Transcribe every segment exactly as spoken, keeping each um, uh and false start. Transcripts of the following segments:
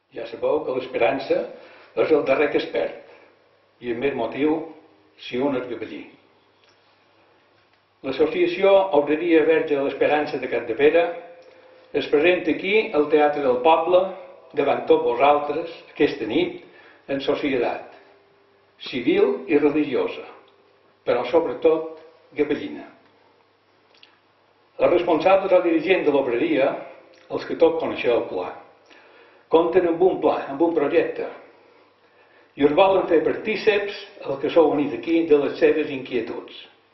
Ja sabeu que l'esperança és el darrer que es perd, i el més motiu si un és gavellí. L'Associació Obreria Verge de l'Esperança de Capdepera es presenta aquí al Teatre del Poble davant tots vosaltres aquesta nit en societat civil i religiosa, però sobretot gavellina. Els responsables o dirigents de l'obreria, els que tots coneixeu clar, compten amb un pla, amb un projecte, i us volen fer partíceps el que sou venit aquí de les seves inquietuds.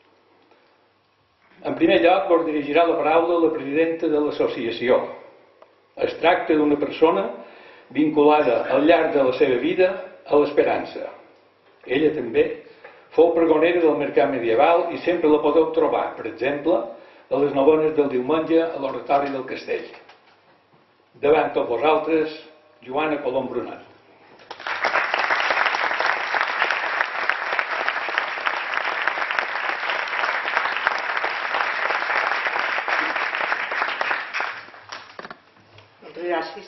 En primer lloc, vos dirigirà la paraula la presidenta de l'associació. Es tracta d'una persona vinculada al llarg de la seva vida a l'esperança. Ella també fou pregonera del mercat medieval i sempre la podeu trobar, per exemple, a les novenes del diumenge a l'Oratori del Castell. Davant tots vosaltres, Joana Colom Brunat. Moltes gràcies.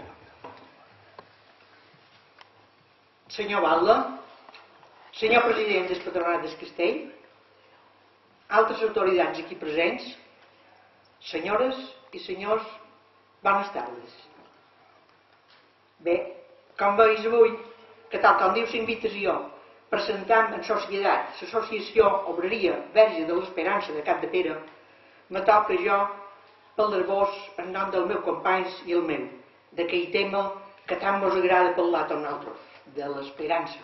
Senyor Batlle, senyor president del Patronat del Castell, altres autoritats aquí presents, senyores i senyors, bones tardes. Bé, com veus avui, que tal com diu l'invitació, presentam en societat l'Associació Obreria Verge de l'Esperança de Capdepera, me toca jo parlar-vos en nom dels meus companys i el meu, d'aquell tema que tant mos agrada parlar a tots nosaltres, de l'esperança.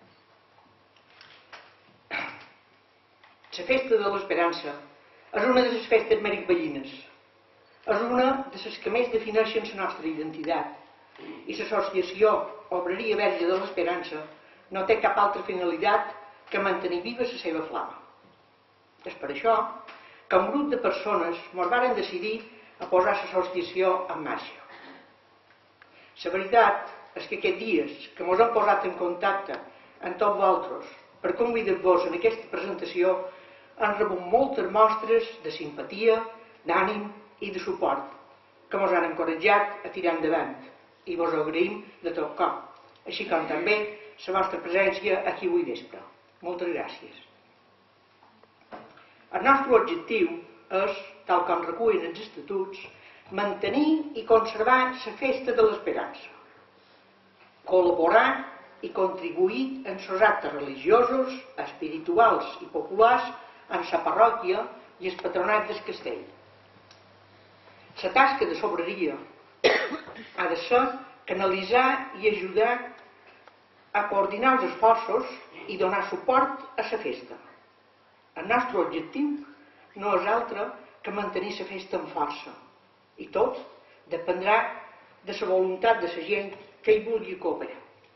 La festa de l'esperança és una de les festes meravellines. És una de les que més defineixen la nostra identitat. I l'Associació Obreria Verge de l'Esperança no té cap altra finalitat que mantenir viva la seva flama. És per això que un grup de persones ens varen decidir a posar l'associació en marxa. La veritat és que aquests dies que ens hem posat en contacte amb tots vosaltres per convidar-vos en aquesta presentació han rebut moltes mostres de simpatia, d'ànim i de suport que ens han encoratjat a tirar endavant i vos ho agraïm de tot cor, així com també la vostra presència aquí avui vespre. Moltes gràcies. El nostre objectiu és, tal com recullen els estatuts, mantenir i conservar la festa de l'esperança, col·laborar i contribuir en els actes religiosos, espirituals i populars en la parròquia i el patronat del castell. La tasca de l'obreria ha de ser canalitzar i ajudar a coordinar els esforços i donar suport a la festa. El nostre objectiu no és altre que mantenir la festa amb força, i tot dependrà de la voluntat de la gent que hi vulgui cooperar.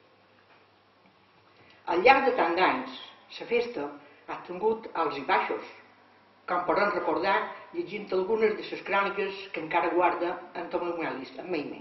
Al llarg de tant d'anys, la festa ha tingut alts i baixos, com podem recordar llegint algunes de les cròniques que encara guarda en Tomàs Melis, en Meime.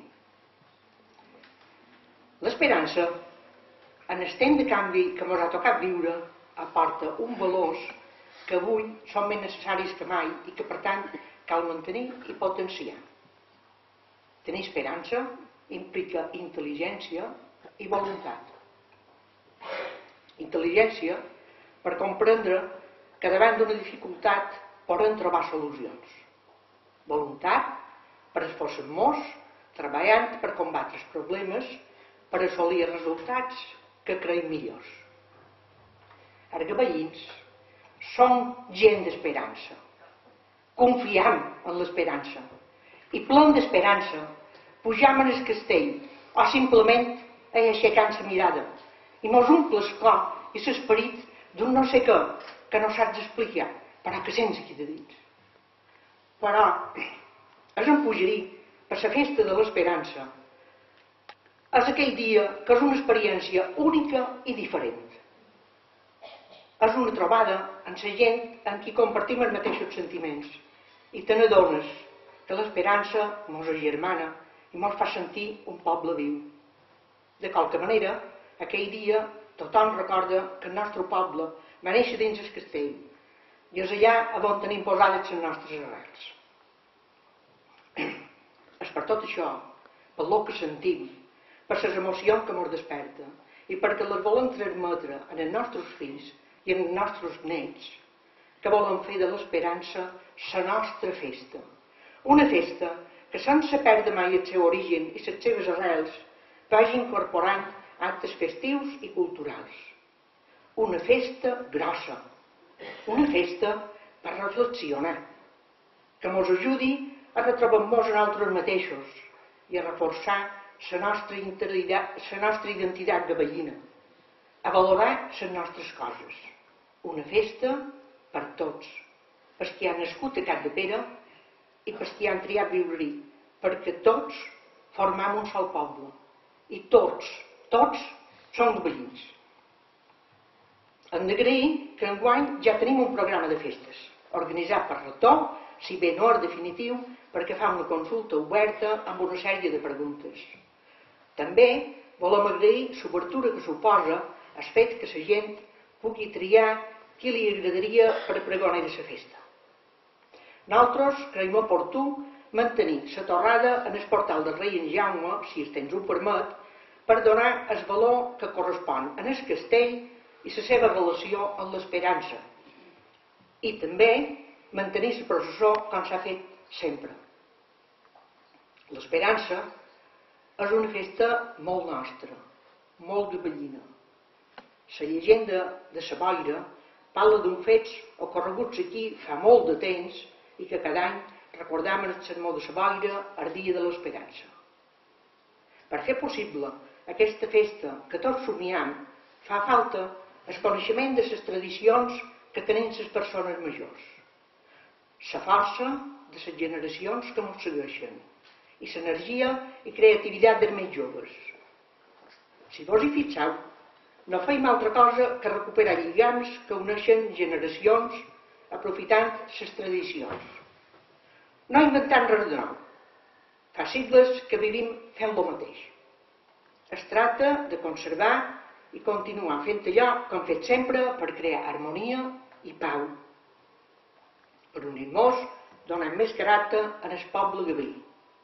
L'esperança, en el temps de canvi que ens ha tocat viure, aporta un valors que avui són més necessaris que mai i que, per tant, cal mantenir i potenciar. Tenir esperança implica intel·ligència i voluntat. Intel·ligència per comprendre que davant d'una dificultat poden trobar solucions. Voluntat per esforçar-nos treballant per combatre els problemes per assolir resultats que creiem millors. Els gavellins som gent d'esperança. Confiem en l'esperança i plen d'esperança pujam en el castell o simplement aixecant la mirada i mos omple el cor i l'esperit d'un no sé què que no saps explicar, però que sents aquí de dins. Però és en pujarí per la festa de l'esperança. És aquell dia que és una experiència única i diferent. És una trobada amb la gent amb qui compartim els mateixos sentiments i te n'adones que l'esperança mos agermana i mos fa sentir un poble viu. De qualque manera, aquell dia tothom recorda que el nostre poble va néixer dins el castell i és allà on tenim posades les nostres arrels. És per tot això, per lo que sentim, per les emocions que ens desperta i perquè les volem transmetre en els nostres fills i en els nostres nets, que volen fer de l'esperança la nostra festa. Una festa que, sense perdre mai el seu origen i les seves arrels, vagi incorporant actes festius i culturals. Una festa grossa, una festa per reflexionar, que ens ajudi a retrobar-nos a nosaltres mateixos i a reforçar la nostra identitat gavellina, a valorar les nostres coses. Una festa per tots, pels que han nascut a Capdepera i pels que han triat viure-hi, perquè tots formam un sol poble i tots, tots som veïns. Hem d'agrair que enguany ja tenim un programa de festes, organitzat per rector, si bé no és definitiu, perquè fa una consulta oberta amb una sèrie de preguntes. També volem agrair l'obertura que suposa el fet que la gent pugui triar qui li agradaria per pregonar de la festa. Nosaltres creiem oportú mantenir la torrada en el portal del rei en Jaume, si el temps ho permet, per donar el valor que correspon en el castell i la seva relació amb l'esperança. I també mantenir la processó com s'ha fet sempre. L'esperança és una festa molt nostra, molt gavellina. La llegenda de la boira parla d'uns fets ocorreguts aquí fa molt de temps i que cada any recordam en el sermó de la boira el dia de l'esperança. Per fer possible aquesta festa que tots somiam, fa falta el coneixement de les tradicions que tenen les persones majors, la força de les generacions que ens segueixen i l'energia i creativitat dels més joves. Si vos hi fixeu, no feim altra cosa que recuperar lligams que uneixen generacions aprofitant les tradicions. No inventant res de nou. Fa segles que vivim fent el mateix. Es tracta de conservar i continuar fent allò que hem fet sempre per crear harmonia i pau, per unir-nos donant més caràcter en el poble gavelí.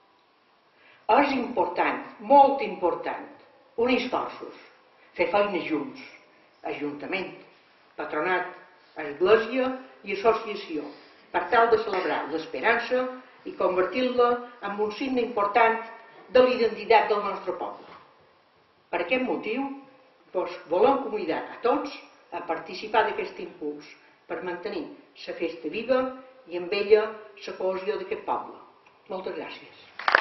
És important, molt important, unir esforços, fer feines junts, ajuntament, patronat, església i associació, per tal de celebrar l'esperança i convertir-la en un signe important de l'identitat del nostre poble. Per aquest motiu, vos volem convidar a tots a participar d'aquest impuls per mantenir la festa viva i amb ella la cohesió d'aquest poble. Moltes gràcies.